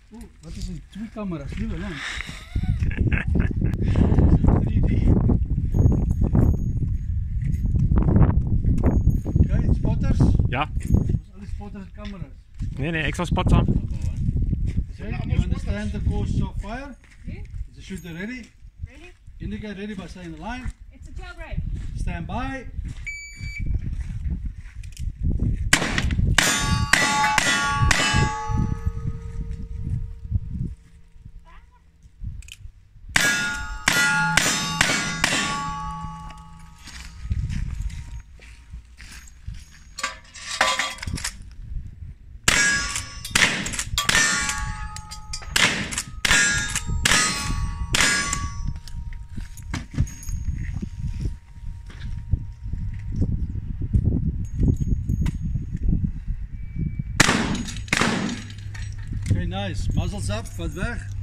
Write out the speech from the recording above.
Oeh, wat is een 2 camera's? Nu wel lang. 3D. Oké, spotters. Ja. Alle spotters en camera's. Nee, ik zal spotten. Okay, you understand the course of fire? Yeah. Is the shooter ready? Ready? Indicate ready by saying the line. It's a jailbreak. Stand by. Okay, nice. Muzzles up, vat weg.